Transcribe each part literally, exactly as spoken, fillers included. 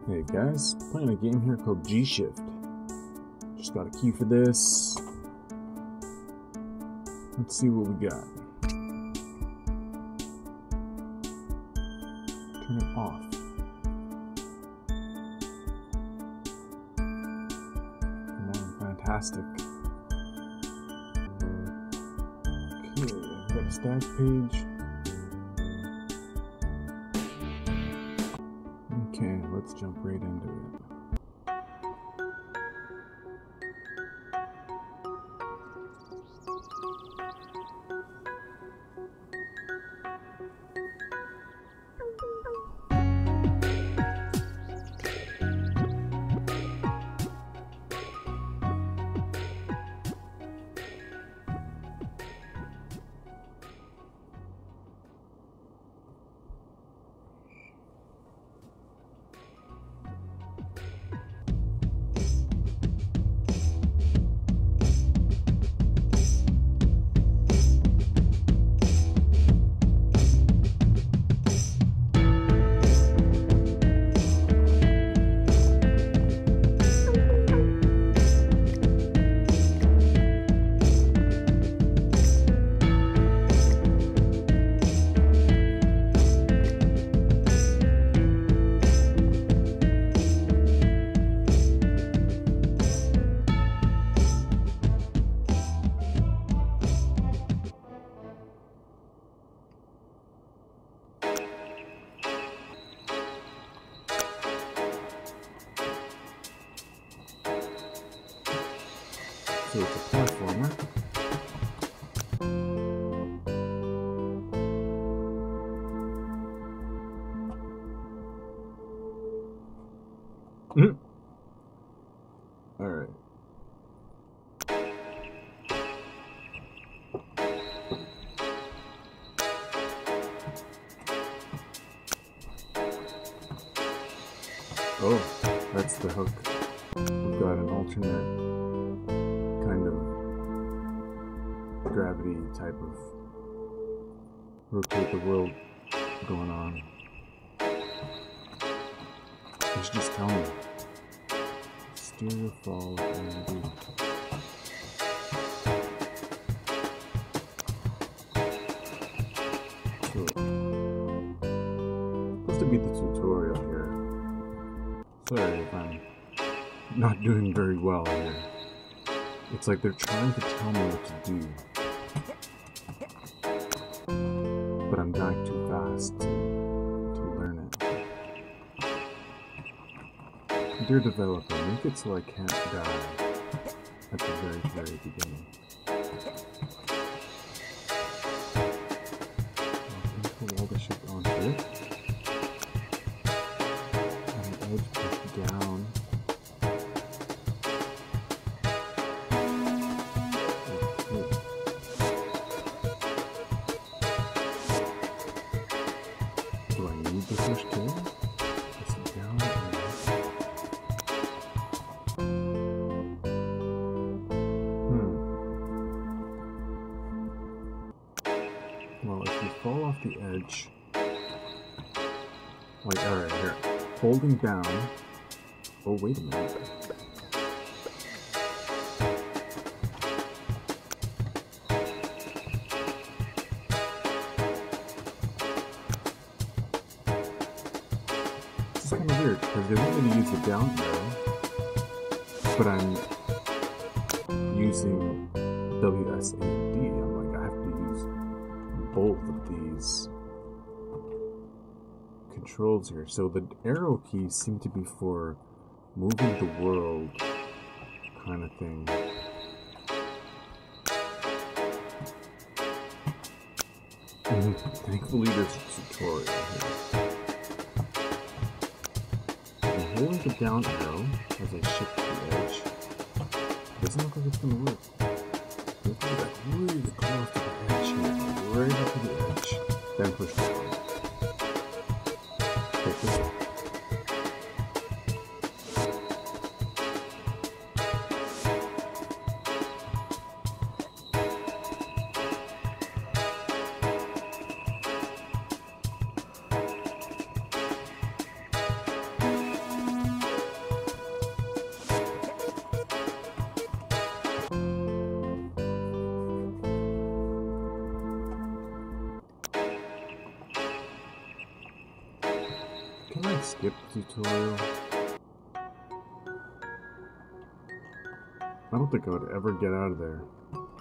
Hey guys, playing a game here called gShift. Just got a key for this. Let's see what we got. Turn it off. Come on, fantastic. Okay, I've got a stats page. Okay, let's jump right into it. So it's a platformer. Mm. All right. Oh, that's the hook. We've got an alternate kind of gravity type of rotate the world going on. You should just tell me. Steer, fall, and do. Cool. Supposed to be the tutorial here. Sorry if I'm not doing very well here. It's like they're trying to tell me what to do, but I'm dying too fast to, to learn it. Dear developer, make it so I can't die at the very, very beginning. I'll pull all the shit onto it. And the edge push down. The first two, press it down and Hmm. Well, if you fall off the edge, like, alright, here, holding down. Oh, wait a minute. It's kind of weird because they want me to use the down arrow, but I'm using W, S, A, and D. I'm like, I have to use both of these controls here. So the arrow keys seem to be for moving the world kind of thing. And thankfully there's a tutorial here. Holding the down arrow as I shift to the edge. Doesn't look like it's gonna work. You have to be like really close to the edge here, like right up to the edge. Then push down. Take this off. skip the tutorial. I don't think I would ever get out of there.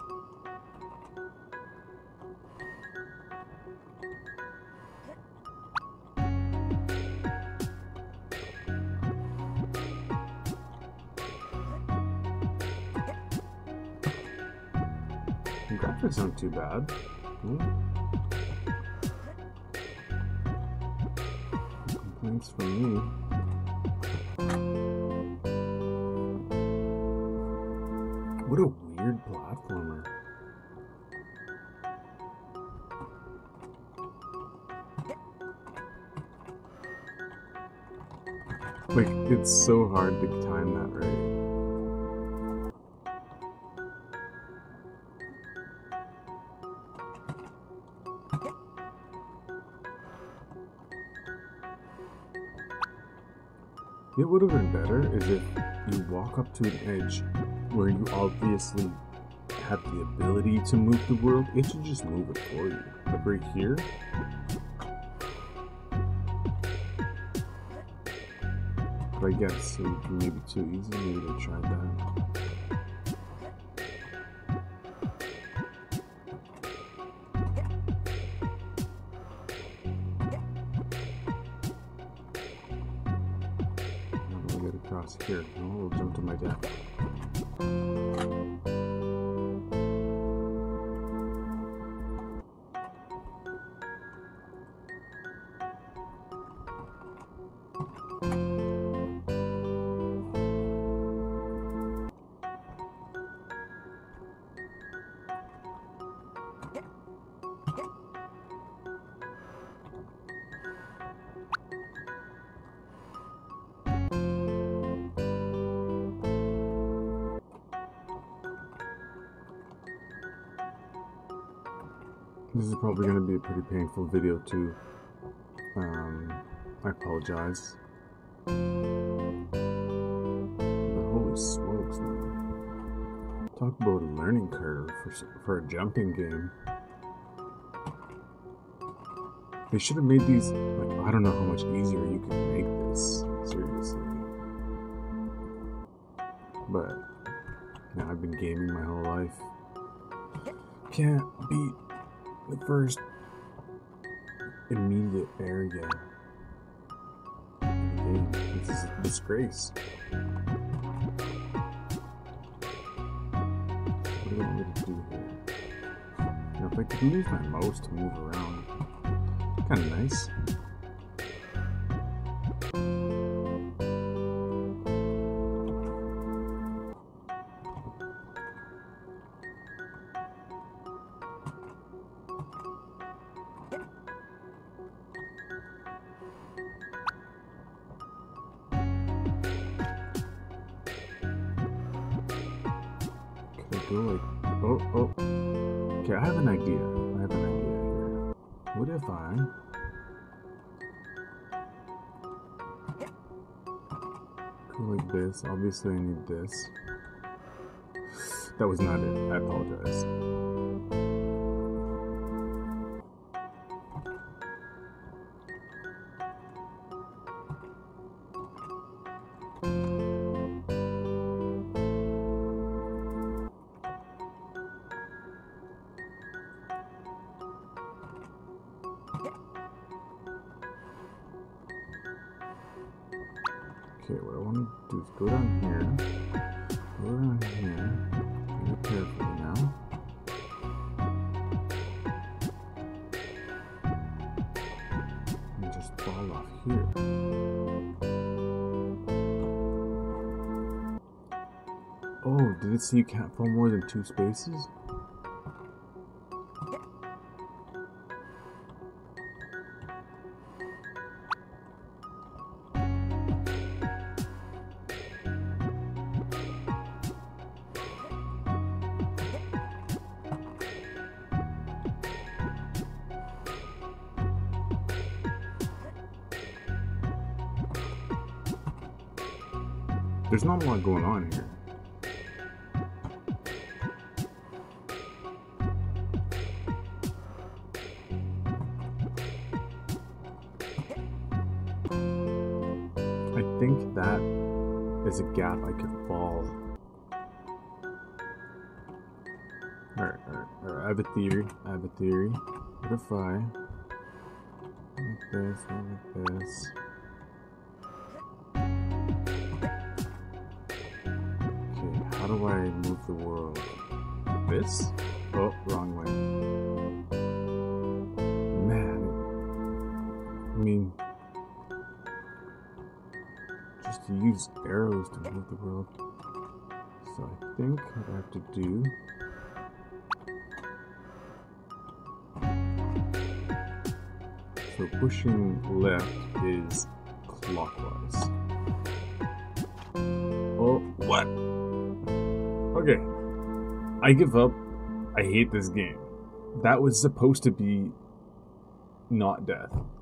The graphics aren't too bad. Hmm. Complaints from me. What a weird platformer. Like, it's so hard to time that right. It would have been better is if you walk up to an edge where you obviously have the ability to move the world. It should just move it for you. Like right here. But I guess it would be maybe too easy. Maybe they tried that. Across here. Oh, we'll jump to my death. This is probably going to be a pretty painful video too. Um, I apologize. But holy smokes, man. Talk about a learning curve for, for a jumping game. They should have made these, like, I don't know how much easier you can make this. Seriously. But, yeah, I've been gaming my whole life. Can't beat the first immediate area in the game. This is a disgrace. What do I want me to do here? Now, if I could use my mouse to move around, kind of nice. Go like, oh, oh, okay, I have an idea, I have an idea here. What if I go like this? Obviously I need this. That was not it, I apologize. Okay, what I want to do is go down here, go down here, be careful now. And just fall off here. Oh, did it say you can't fall more than two spaces? There's not a lot going on here. I think that is a gap I could fall. Alright, alright, alright. I have a theory. I have a theory. What if I like this, like this? Okay, how do I move the world? Like this? Oh, wrong way. Man. I mean, just to use arrows to move the world. So I think what I have to do. So pushing left is clockwise. Oh, what? Okay. I give up. I hate this game. That was supposed to be not death.